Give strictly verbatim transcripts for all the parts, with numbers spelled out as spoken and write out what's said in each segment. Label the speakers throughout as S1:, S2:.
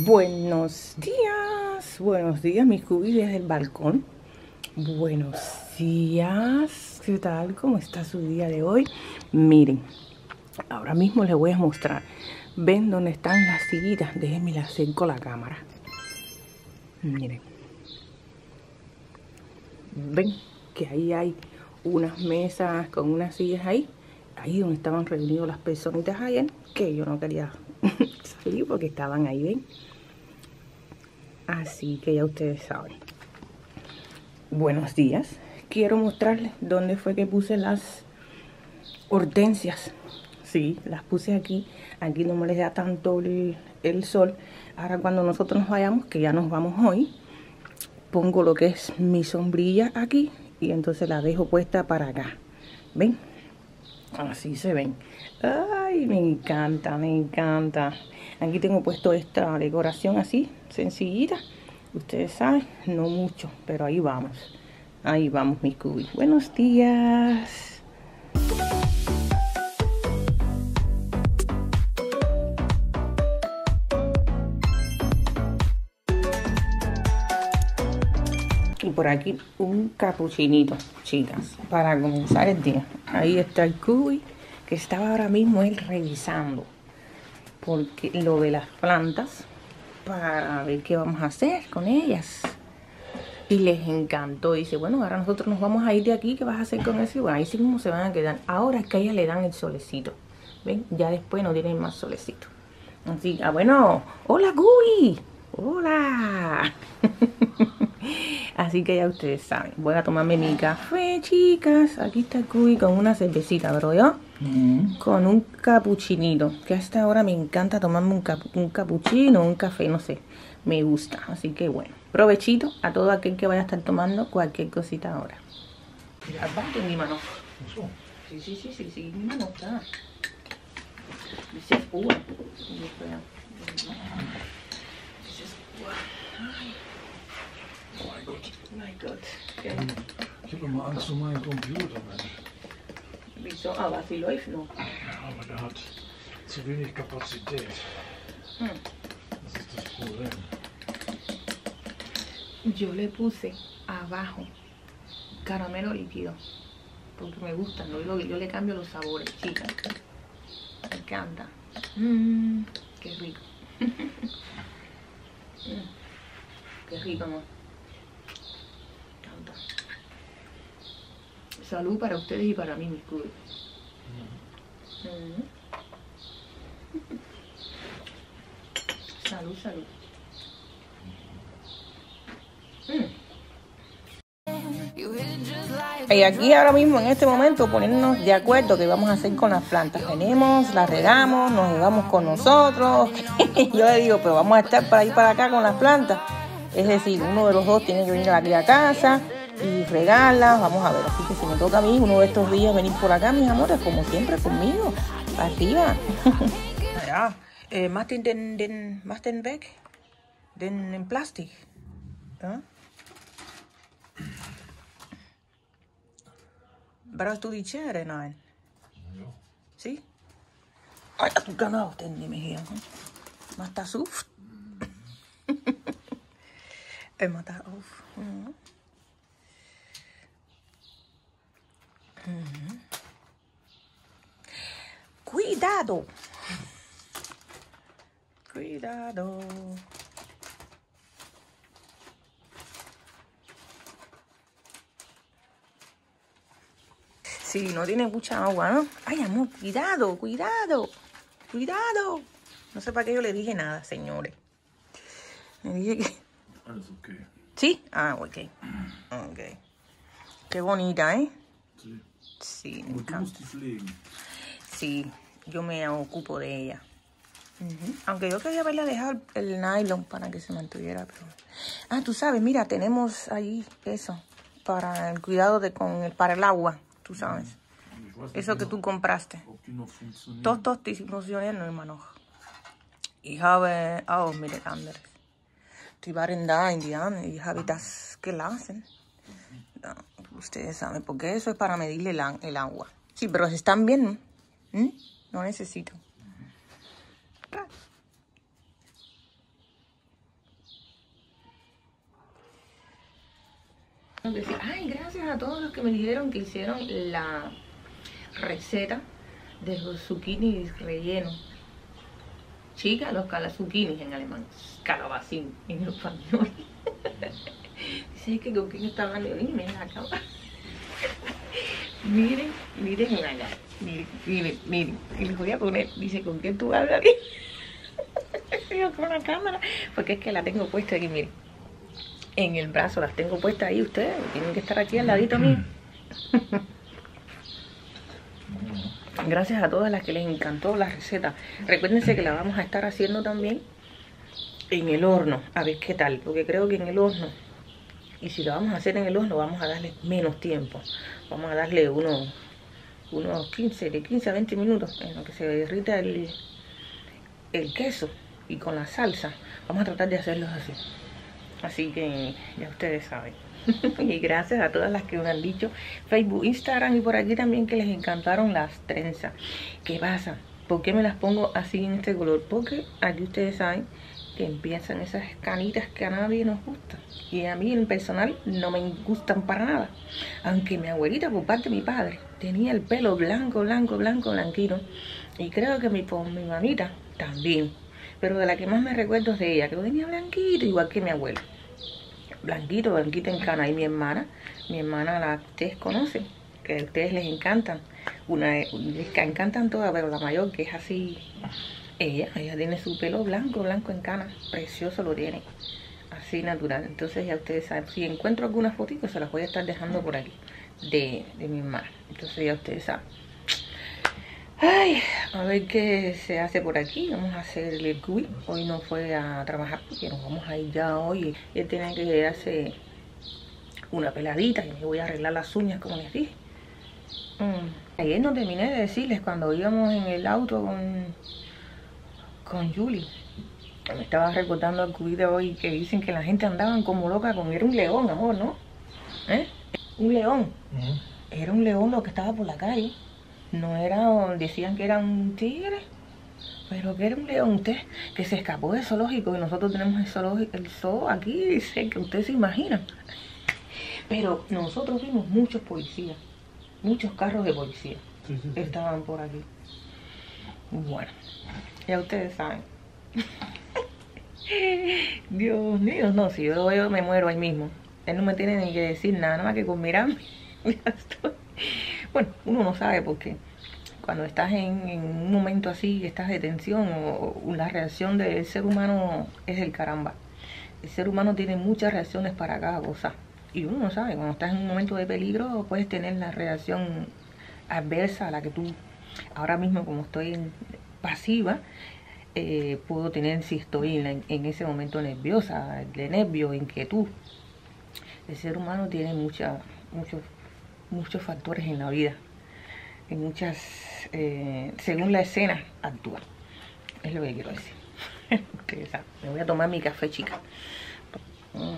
S1: Buenos días, buenos días, mis cubis desde el balcón. Buenos días, ¿qué tal? ¿Cómo está su día de hoy? Miren, ahora mismo les voy a mostrar. ¿Ven dónde están las sillitas? Déjenme las acerco la cámara. Miren. ¿Ven que ahí hay unas mesas con unas sillas ahí? Ahí donde estaban reunidos las personitas ayer, que yo no quería salir porque estaban ahí, ¿ven? Así que ya ustedes saben. Buenos días. Quiero mostrarles dónde fue que puse las hortensias. Sí, las puse aquí. Aquí no me les da tanto el, el sol. Ahora cuando nosotros nos vayamos, que ya nos vamos hoy, pongo lo que es mi sombrilla aquí y entonces la dejo puesta para acá. ¿Ven? Así se ven. Ay, me encanta, me encanta. Aquí tengo puesto esta decoración así, sencillita. Ustedes saben, no mucho, pero ahí vamos. Ahí vamos, mis cubis. Buenos días. Y por aquí un capuchinito, chicas, para comenzar el día. Ahí está el cubi que estaba ahora mismo él revisando porque lo de las plantas para ver qué vamos a hacer con ellas. Y les encantó. Dice, bueno, ahora nosotros nos vamos a ir de aquí. ¿Qué vas a hacer con eso? Y bueno, ahí sí mismo se van a quedar. Ahora es que a ellas le dan el solecito. ¿Ven? Ya después no tienen más solecito. Así, ah, bueno. Hola, cubi. Hola. Así que ya ustedes saben. Voy a tomarme mi café, chicas. Aquí está el cubi con una cervecita, pero yo mm. con un capuchinito. Que hasta ahora me encanta tomarme un, capu un capuchino, un café, no sé. Me gusta. Así que bueno. Provechito a todo aquel que vaya a estar tomando cualquier cosita ahora. Mira, bajo en mi mano. Sí, sí, sí, sí, sí. Mi mano está. Dice uva.
S2: Oh mein Gott.
S1: Mein Gott. Okay.
S2: Ich habe immer Angst um meinen Computer, Mensch.
S1: Wieso? Aber sie läuft noch.
S2: Ja, aber der hat zu wenig Kapazität.
S1: Hm.
S2: Das ist das Problem.
S1: Yo le puse abajo caramelo líquido porque me gustan, ¿no? yo, yo le cambio los sabores, chicas. Me encanta. Mmm, qué rico. mm, qué rico, amor. Me encanta. Salud para ustedes y para mí, mis cubis. Mm. Salud, salud. Y aquí ahora mismo en este momento ponernos de acuerdo qué vamos a hacer con las plantas. Tenemos, las regamos, nos llevamos con nosotros. Yo le digo, pero vamos a estar para ir para acá con las plantas. Es decir, uno de los dos tiene que venir aquí a casa y regarlas. Vamos a ver, así que si me toca a mí uno de estos días venir por acá, mis amores, como siempre conmigo, arriba. Ja, eh, mach den, den, den, mach den weg, den en plastic. ¿Ah? Brauchst du die Schere? Nein.
S2: Ja.
S1: ¿Sí? Ay, du kannst auch den nehmen hier. Mach das auf. Er macht das auf. Mhm. Mhm. Cuidado. Cuidado. Sí, no tiene mucha agua, ¿no? Ay, amor, cuidado, cuidado, cuidado. No sé para qué yo le dije nada, señores. Le dije que...
S2: Alles okay.
S1: ¿Sí? Ah, ok. Ok. Qué bonita, ¿eh?
S2: Sí.
S1: Sí, me
S2: Aber du
S1: encanta.
S2: musst die pflegen.
S1: Sí, yo me ocupo de ella. Uh-huh. Aunque yo quería haberle dejado el nylon para que se mantuviera. Pero... Ah, tú sabes, mira, tenemos ahí eso. Para el cuidado de con el, para el agua. Tú sabes. Eso que tú compraste. Todos, todos die funktionieren immer noch. Ich habe auch mit anderen. Die waren da in die Arme. Ich habe das gelassen. No, ustedes saben, porque eso es para medirle el, el agua. Sí, pero están bien. ¿Mm? No necesito. Ay, gracias a todos los que me dijeron que hicieron la receta de los zucchinis rellenos. Chica, los zucchinis en alemán, calabacín en español. Dice que con quién está hablando. Miren la cámara. Miren, miren acá. Miren, miren, miren. Y les voy a poner, dice, ¿con quién tú hablas? Yo con la cámara, porque es que la tengo puesta aquí, miren. En el brazo, las tengo puestas ahí ustedes. Tienen que estar aquí al ladito mío. Gracias a todas las que les encantó la receta. Recuérdense que la vamos a estar haciendo también en el horno. A ver qué tal. Porque creo que en el horno, y si lo vamos a hacer en el horno, vamos a darle menos tiempo. Vamos a darle unos, unos quince, de quince a veinte minutos en lo que se derrita el, el queso. Y con la salsa, vamos a tratar de hacerlos así. Así que ya ustedes saben. Y gracias a todas las que me han dicho Facebook, Instagram y por aquí también que les encantaron las trenzas. ¿Qué pasa? ¿Por qué me las pongo así en este color? Porque aquí ustedes saben que empiezan esas canitas que a nadie nos gustan. Y a mí en personal no me gustan para nada. Aunque mi abuelita por parte de mi padre tenía el pelo blanco, blanco, blanco, blanquito. Y creo que mi, por mi mamita también. Pero de la que más me recuerdo es de ella, que lo tenía blanquito igual que mi abuela. Blanquito, blanquito en cana. Y mi hermana, mi hermana la que ustedes conocen, que a ustedes les encantan. Una, les encantan todas, pero la mayor que es así, ella, ella tiene su pelo blanco, blanco en cana. Precioso lo tiene. Así natural. Entonces ya ustedes saben, si encuentro algunas fotitos se las voy a estar dejando por aquí. De, de mi hermana. Entonces ya ustedes saben. Ay, a ver qué se hace por aquí. Vamos a hacer el cuy. Hoy no fue a trabajar porque nos vamos a ir ya hoy. Y él tiene que darse una peladita y me voy a arreglar las uñas como les dije. Mm. Ayer no terminé de decirles cuando íbamos en el auto con, con Julie. Me estaba recordando al cuy de hoy que dicen que la gente andaba como loca con... Era un león, amor, ¿no? ¿Eh? Un león. Uh-huh. Era un león lo que estaba por la calle. No era, decían que era un tigre, pero que era un león, usted, que se escapó del zoológico y nosotros tenemos el zoológico, el zoo aquí, dice que ustedes se imaginan. Pero nosotros vimos muchos policías, muchos carros de policía sí, sí, sí. Estaban por aquí. Bueno, ya ustedes saben. Dios mío, no, si yo lo veo me muero ahí mismo. Él no me tiene ni que decir nada, nada más que con mirarme. Ya estoy. Bueno, uno no sabe porque cuando estás en, en un momento así, estás de tensión o, o la reacción del ser humano es el caramba. El ser humano tiene muchas reacciones para cada cosa. Y uno no sabe, cuando estás en un momento de peligro puedes tener la reacción adversa a la que tú, ahora mismo como estoy en, pasiva, eh, puedo tener si estoy en, en ese momento nerviosa, de nervio, inquietud. El ser humano tiene mucha, muchos muchos factores en la vida, en muchas, eh, según la escena, actúa. Es lo que quiero decir. Ustedes saben. Me voy a tomar mi café, chica. Mm.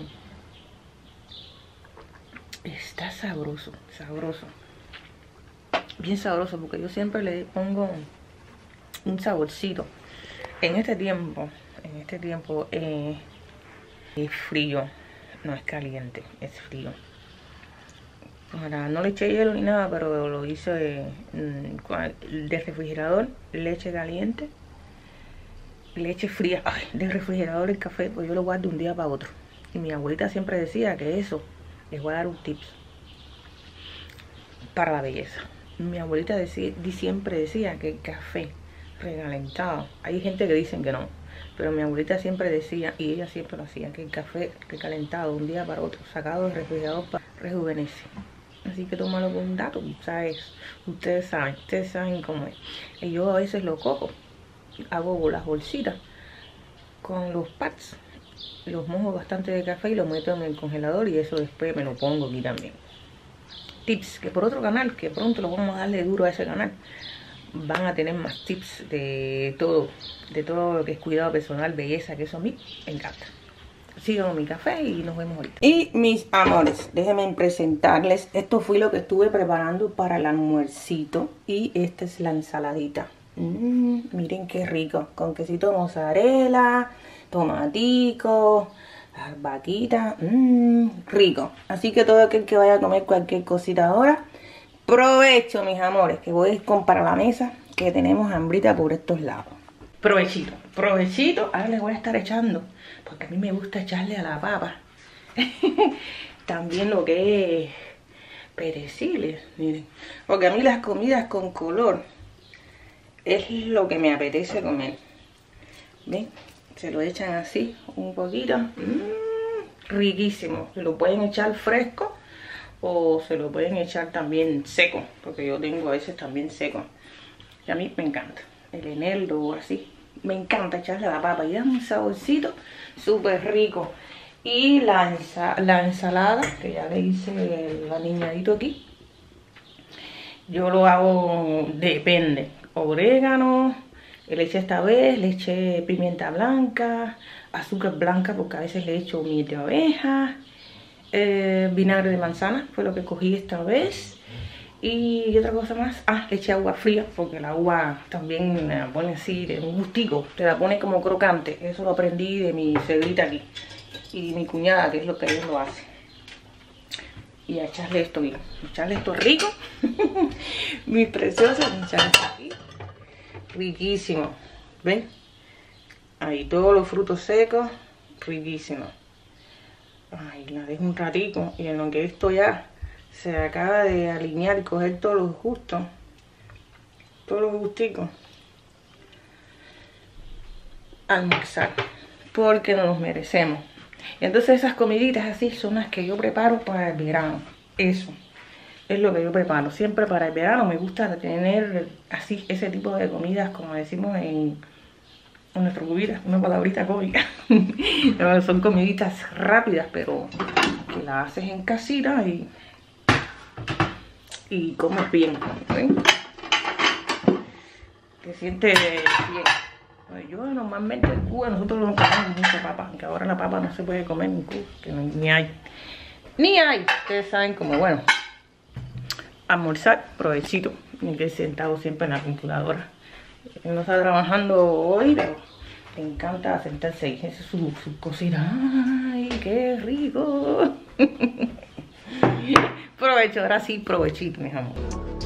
S1: Está sabroso, sabroso. Bien sabroso, porque yo siempre le pongo un saborcito. En este tiempo, en este tiempo, eh, es frío, no es caliente, es frío. Ahora, no le eché hielo ni nada, pero lo hice de, de refrigerador, leche caliente, leche fría. Ay, de refrigerador el café, pues yo lo guardo un día para otro. Y mi abuelita siempre decía que eso, les voy a dar un tips para la belleza. Mi abuelita decía, siempre decía que el café recalentado, hay gente que dicen que no, pero mi abuelita siempre decía, y ella siempre lo hacía, que el café recalentado un día para otro, sacado del refrigerador, rejuvenece. Así que tómalo con un dato, ¿sabes? Ustedes saben, ustedes saben cómo es. Y yo a veces lo cojo, hago las bolsitas con los pads, los mojo bastante de café y lo meto en el congelador y eso después me lo pongo aquí también. Tips, que por otro canal, que pronto lo vamos a darle duro a ese canal, van a tener más tips de todo, de todo lo que es cuidado personal, belleza, que eso a mí me encanta. Sigan mi café y nos vemos ahorita. Y mis amores, déjenme presentarles. Esto fue lo que estuve preparando para el almuercito. Y esta es la ensaladita. Mm, miren qué rico. Con quesito mozzarella, tomatico, Las vaquitas, mmm, rico. Así que todo aquel que vaya a comer cualquier cosita ahora, provecho, mis amores, que voy con para la mesa, que tenemos hambrita por estos lados. Provechito, provechito. Ahora les voy a estar echando, porque a mí me gusta echarle a la papa también lo que es perecibles, miren. Porque a mí las comidas con color es lo que me apetece comer. ¿Ven? Se lo echan así un poquito. Mmm, riquísimo. Se lo pueden echar fresco o se lo pueden echar también seco, porque yo tengo a veces también seco. Y a mí me encanta. El eneldo o así. Me encanta echarle a la papa y da un saborcito súper rico. Y la, ensa la ensalada, que ya le hice el aliñadito aquí. Yo lo hago, depende. Orégano, le eché esta vez, le eché pimienta blanca, azúcar blanca porque a veces le echo miel de abeja, eh, vinagre de manzana, fue lo que cogí esta vez. Y otra cosa más, ah, le eché agua fría porque el agua también la pone así de un gustico, te la pone como crocante. Eso lo aprendí de mi suegrita aquí y mi cuñada, que es lo que ellos lo hacen. Y a echarle esto bien, echarle esto rico, mis preciosas, echarle esto aquí, riquísimo, ¿ven? Ahí todos los frutos secos, riquísimo. Ay, la dejo un ratito y en lo que esto ya se acaba de alinear y coger todos los gustos, todos los gusticos, almorzar, porque nos los merecemos. Entonces esas comiditas así son las que yo preparo para el verano. Eso es lo que yo preparo siempre para el verano. Me gusta tener así ese tipo de comidas, como decimos en, en nuestra comida, una palabrita cómica. Son comiditas rápidas, pero que las haces en casita y y comes bien, ¿ven? Te sientes bien. Yo normalmente en Cuba nosotros no comemos mucha papa, aunque ahora la papa no se puede comer en Cuba, que no, ni hay. Ni hay, ustedes saben como, bueno, almorzar, provechito, me quedé sentado siempre en la computadora. Él no está trabajando hoy, pero le encanta sentarse ahí, esa es su, su cocina. ¡Ay, qué rico! Provecho, ahora sí, provechito, mis amores.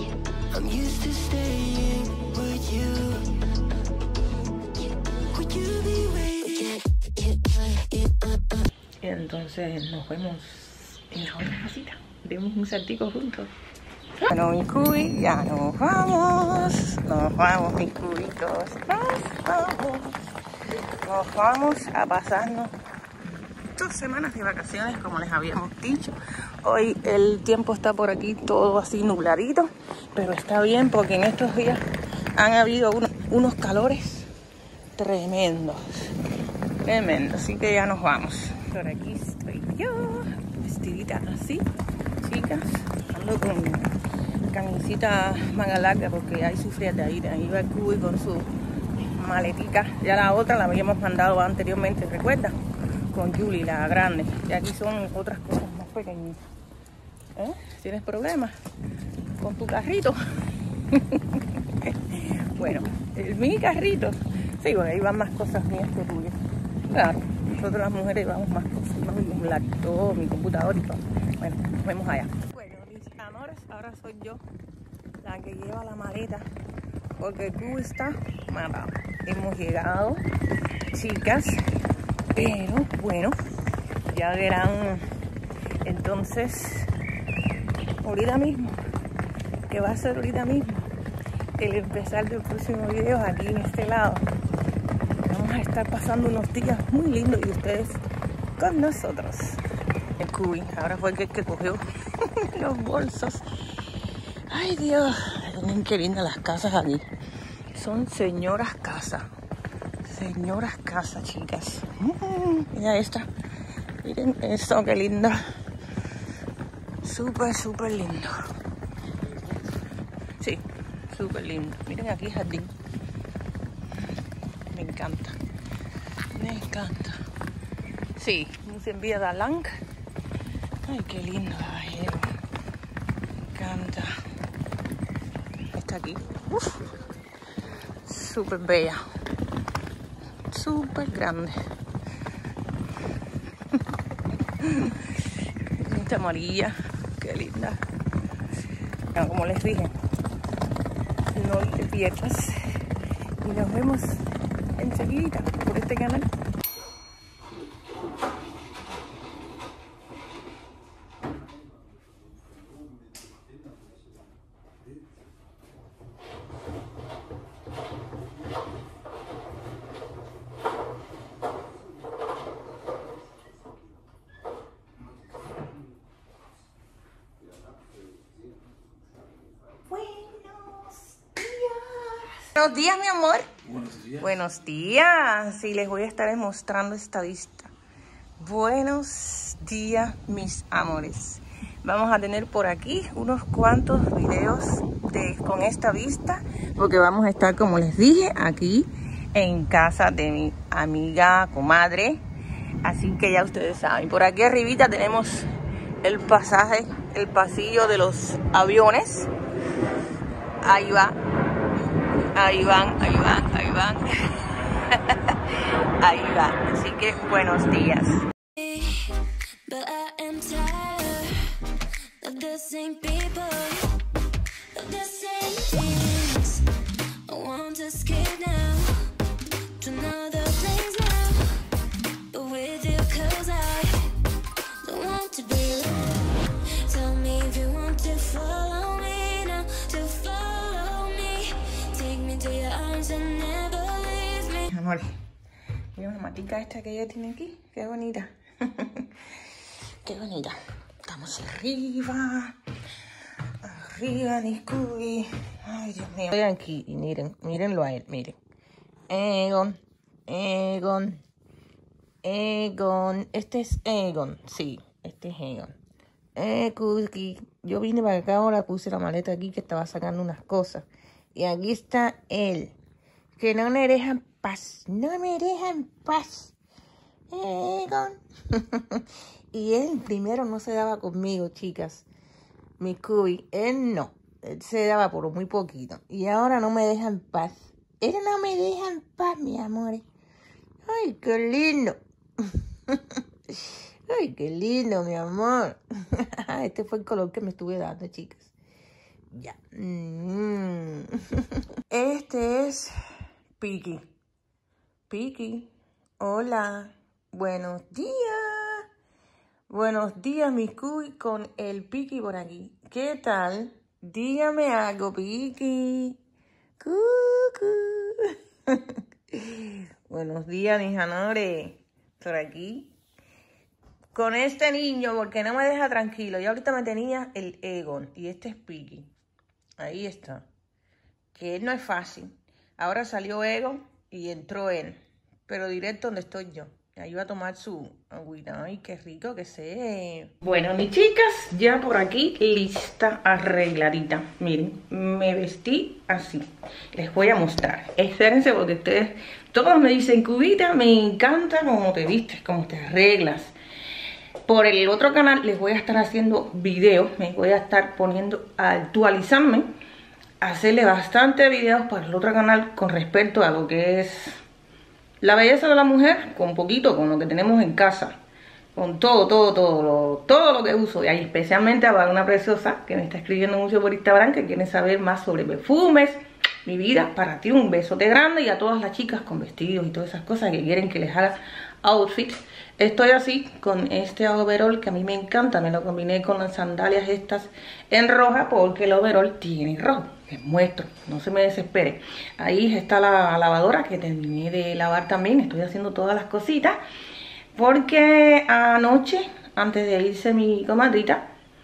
S1: Y entonces nos vemos en la otra casita. Demos un saltico juntos. Bueno, mi cubi, ya nos vamos. Nos vamos, mis cubitos. Nos vamos. Nos vamos a pasarnos dos semanas de vacaciones, como les habíamos dicho. Hoy el tiempo está por aquí todo así nubladito, pero está bien porque en estos días han habido unos, unos calores tremendos, tremendos. Así que ya nos vamos. Por aquí estoy yo, vestidita así, chicas. Ando con camisita manga larga porque hay su frialdadita. Ahí va el cubi con su maletica. Ya la otra la habíamos mandado anteriormente, ¿recuerdan? Con Julie, la grande. Y aquí son otras cosas más pequeñas. ¿Eh? ¿Tienes problemas con tu carrito? Bueno, el mini carrito. Sí, bueno, ahí van más cosas mías que tuyas. Claro, nosotros las mujeres llevamos más cosas, ¿no? Mi laptop, mi computador y todo. Bueno, nos vemos allá. Bueno, mis amores, ahora soy yo la que lleva la maleta porque el cubo está matado. Hemos llegado, chicas, pero bueno, ya verán entonces ahorita mismo, que va a ser ahorita mismo el empezar del próximo video aquí en este lado. Vamos a estar pasando unos días muy lindos y ustedes con nosotros. El cubi, ahora fue el que, que cogió los bolsos. Ay Dios, miren qué lindas las casas aquí. Son señoras casas. Señoras casas, chicas. Mm, mira esta. Miren esto, qué linda. Súper, súper lindo. Sí, súper lindo. Miren aquí el jardín. Me encanta. Me encanta. Sí, nos envía da Lang. Ay, qué lindo, caballero. Me encanta. Está aquí. Uf. Súper bella. Súper grande. Esta amarilla, qué linda. Bueno, como les dije, no te pierdas. Y nos vemos enseguida por este canal. Buenos días, mi amor.
S2: Buenos días.
S1: Buenos días. Sí, les voy a estar mostrando esta vista. Buenos días, mis amores. Vamos a tener por aquí unos cuantos videos de, con esta vista, porque vamos a estar, como les dije, aquí en casa de mi amiga, comadre. Así que ya ustedes saben. Por aquí arribita tenemos el pasaje, el pasillo de los aviones. Ahí va. Ahí van, ahí van, ahí van. Ahí va. Así que buenos días. Amor, mira una matica esta que ella tiene aquí. Qué bonita. Qué bonita. Estamos arriba. Arriba, Niscubi. Ay, Dios mío. Estoy aquí y miren, mírenlo a él, miren. Egon, Egon, Egon. Este es Egon, sí, este es Egon. Eh, Cookie. Yo vine para acá ahora, puse la maleta aquí que estaba sacando unas cosas. Y aquí está él. Que no me deja en paz. No me deja en paz. Egon. Y él primero no se daba conmigo, chicas. Mi cuy. Él no. Él se daba por muy poquito. Y ahora no me deja en paz. Él no me deja en paz, mi amor. Ay, qué lindo. Ay, qué lindo, mi amor. Este fue el color que me estuve dando, chicas. Ya. Mm. Este es Piki. Piki. Hola. Buenos días. Buenos días, mi cuy, con el Piki por aquí. ¿Qué tal? Dígame algo, Piki. Cucu. Buenos días, mis amores. Por aquí. Con este niño, porque no me deja tranquilo. Y ahorita me tenía el Egon. Y este es Piki. Ahí está. Que él no es fácil. Ahora salió Egon y entró él. Pero directo donde estoy yo. Ahí va a tomar su agüita. Ay, qué rico que se. Bueno, mis chicas, ya por aquí lista, arregladita. Miren, me vestí así. Les voy a mostrar. Espérense porque ustedes todos me dicen, Cubita, me encanta cómo te vistes, cómo te arreglas. Por el otro canal les voy a estar haciendo videos. Me voy a estar poniendo a actualizarme. Hacerle bastante videos para el otro canal con respecto a lo que es la belleza de la mujer, con poquito, con lo que tenemos en casa, con todo, todo, todo, lo, todo lo que uso. Y ahí especialmente para una preciosa que me está escribiendo mucho por Instagram, que quiere saber más sobre perfumes. Mi vida, para ti un besote grande, y a todas las chicas con vestidos y todas esas cosas que quieren que les haga outfit. Estoy así con este overall que a mí me encanta. Me lo combiné con las sandalias estas en roja porque el overall tiene rojo. Les muestro, no se me desespere. Ahí está la lavadora que terminé de lavar también. Estoy haciendo todas las cositas porque anoche, antes de irse mi comadrita,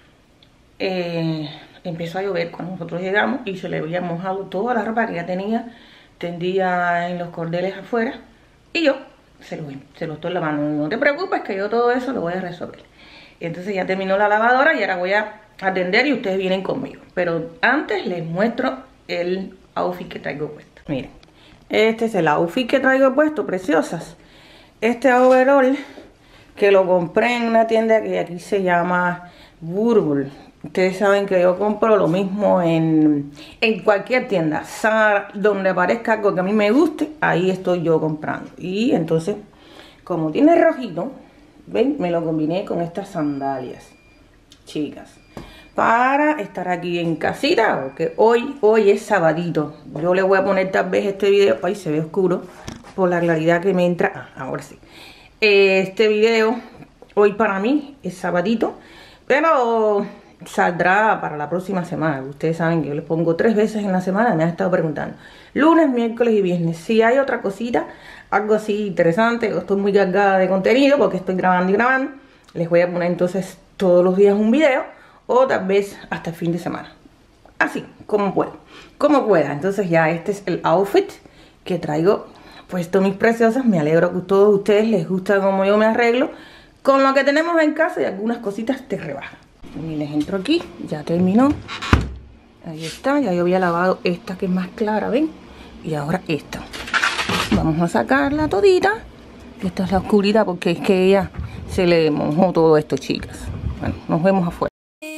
S1: eh, empezó a llover cuando nosotros llegamos y se le había mojado toda la ropa que ya tenía tendida en los cordeles afuera. Y yo se lo, se lo estoy lavando. No te preocupes que yo todo eso lo voy a resolver. Y entonces ya terminó la lavadora y ahora voy a atender y ustedes vienen conmigo. Pero antes les muestro el outfit que traigo puesto. Miren, este es el outfit que traigo puesto, preciosas. Este overall que lo compré en una tienda que aquí se llama Burbull. Ustedes saben que yo compro lo mismo en, en cualquier tienda. Zara, donde aparezca algo que a mí me guste, ahí estoy yo comprando. Y entonces, como tiene rojito, ven, me lo combiné con estas sandalias, chicas, para estar aquí en casita, porque hoy, hoy es sabadito. Yo le voy a poner tal vez este video, ay, se ve oscuro, por la claridad que me entra, ah, ahora sí. Este video, hoy para mí, es sabadito, pero saldrá para la próxima semana. Ustedes saben que yo les pongo tres veces en la semana, me han estado preguntando. Lunes, miércoles y viernes. Si hay otra cosita, algo así interesante, estoy muy cargada de contenido porque estoy grabando y grabando, les voy a poner entonces todos los días un video, o tal vez hasta el fin de semana. Así, como puedo, como pueda. Entonces ya este es el outfit que traigo puesto, mis preciosas. Me alegro que a todos ustedes les gusta como yo me arreglo con lo que tenemos en casa y algunas cositas de rebaja. Y les entro aquí, ya terminó. Ahí está, ya yo había lavado esta que es más clara, ¿ven? Y ahora esta. Vamos a sacarla todita. Esta es la oscuridad porque es que ella se le mojó todo esto, chicas. Bueno, nos vemos afuera.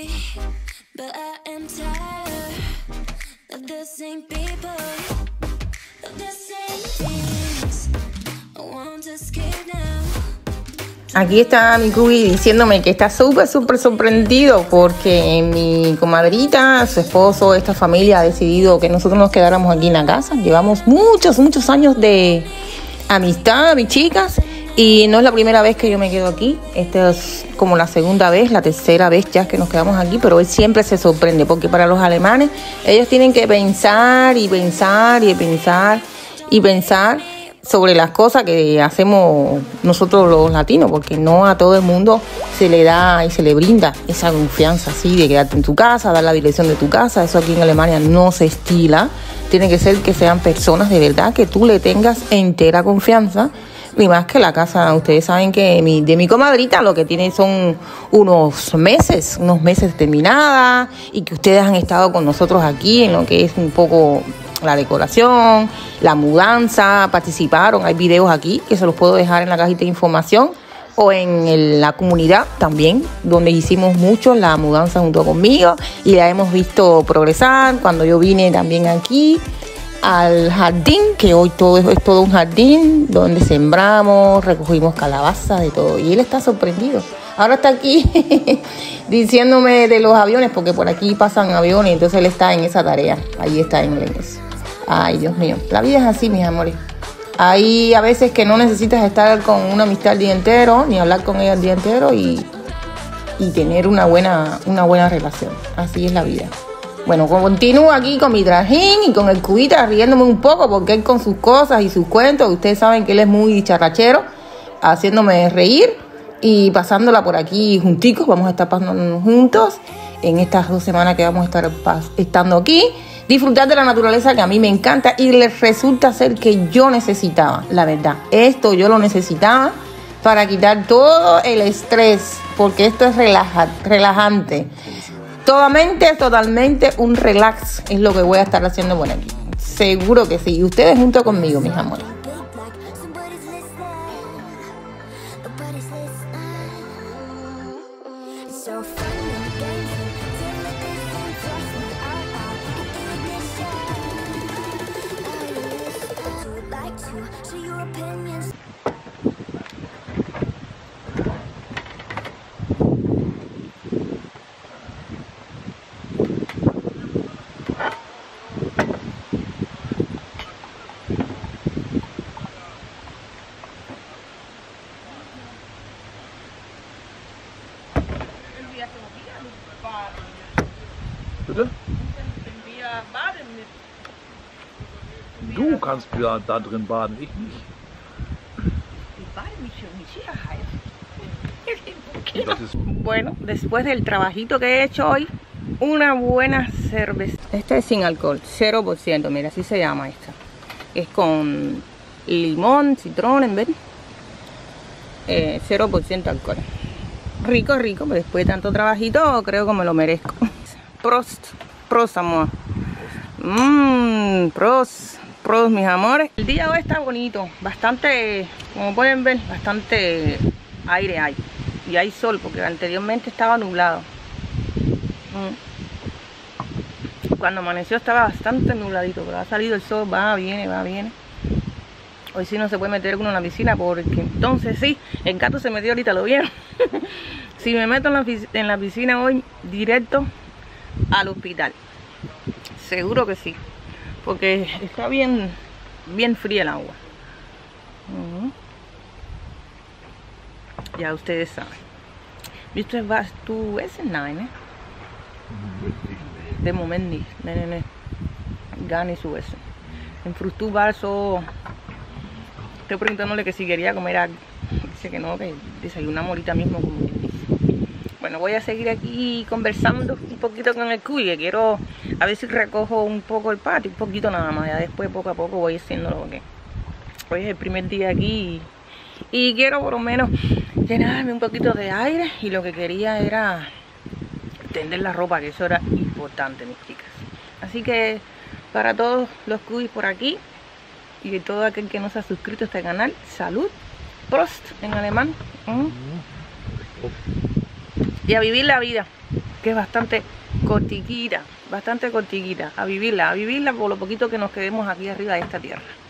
S1: Aquí está mi cubi diciéndome que está súper, súper sorprendido porque mi comadrita, su esposo, esta familia ha decidido que nosotros nos quedáramos aquí en la casa. Llevamos muchos, muchos años de amistad, mis chicas, y no es la primera vez que yo me quedo aquí. Esta es como la segunda vez, la tercera vez ya que nos quedamos aquí, pero él siempre se sorprende porque para los alemanes ellos tienen que pensar y pensar y pensar y pensar sobre las cosas que hacemos nosotros los latinos, porque no a todo el mundo se le da y se le brinda esa confianza así de quedarte en tu casa, dar la dirección de tu casa. Eso aquí en Alemania no se estila. Tiene que ser que sean personas de verdad que tú le tengas entera confianza. Y más que la casa, ustedes saben que mi, de mi comadrita lo que tiene son unos meses, unos meses terminada, y que ustedes han estado con nosotros aquí en lo que es un poco la decoración, la mudanza, participaron. Hay videos aquí que se los puedo dejar en la cajita de información o en el, la comunidad también, donde hicimos mucho la mudanza junto conmigo y la hemos visto progresar. Cuando yo vine también aquí al jardín, que hoy todo es todo un jardín donde sembramos, recogimos calabazas, de todo, y él está sorprendido. Ahora está aquí diciéndome de los aviones, porque por aquí pasan aviones, entonces él está en esa tarea. Ahí está en inglés. Ay, Dios mío, la vida es así, mis amores. Hay a veces que no necesitas estar con una amistad el día entero, ni hablar con ella el día entero, y, y tener una buena, una buena relación. Así es la vida. Bueno, continúo aquí con mi trajín y con el cubita riéndome un poco porque él con sus cosas y sus cuentos, ustedes saben que él es muy charrachero, haciéndome reír y pasándola por aquí junticos. Vamos a estar pasándonos juntos en estas dos semanas que vamos a estar estando aquí, disfrutar de la naturaleza que a mí me encanta y les resulta ser que yo necesitaba, la verdad. Esto yo lo necesitaba para quitar todo el estrés, porque esto es relaja, relajante. Totalmente, totalmente un relax es lo que voy a estar haciendo por aquí. Seguro que sí. Y ustedes junto conmigo, mis amores.
S2: Bitte? Du kannst ja da drin baden, ich nicht.
S1: Bueno, después del trabajito que he hecho hoy, una buena cerveza. Esta es sin alcohol, cero por ciento, mira, así se llama esta. Es con limón, citrón, en vez eh, cero por ciento alcohol. Rico, rico, pero después de tanto trabajito creo que me lo merezco. Prost, prost, amor. Mmm, prost, prost, mis amores. El día hoy está bonito, bastante, como pueden ver, bastante aire hay. Y hay sol, porque anteriormente estaba nublado. Mm. Cuando amaneció estaba bastante nubladito, pero ha salido el sol, va, viene, va, viene. Hoy sí no se puede meter uno en la piscina, porque entonces sí, El gato se metió ahorita, ¿lo vieron? Si me meto en la, en la piscina hoy, directo al hospital. Seguro que sí. Porque está bien, bien fría el agua. Uh-huh. Ya ustedes saben. ¿Viste? Vas tú ese nine, eh? De moment ni, ne, ne, ne. Gani su eso. En frutu vaso. Estoy preguntándole que si quería comer algo. Dice que no, que desayunamos ahorita mismo, como quien dice. Bueno, voy a seguir aquí conversando un poquito con el cuy, que quiero a ver si recojo un poco el patio, un poquito nada más. Ya después, poco a poco, voy haciéndolo, porque hoy es el primer día aquí y, y quiero por lo menos llenarme un poquito de aire. Y lo que quería era tender la ropa, que eso era importante, mis chicas. Así que para todos los cuis por aquí y todo aquel que no se ha suscrito a este canal, salud, Prost en alemán. ¿Mm? Y a vivir la vida, que es bastante cortiquita, bastante cortiquita, a vivirla, a vivirla por lo poquito que nos quedemos aquí arriba de esta tierra.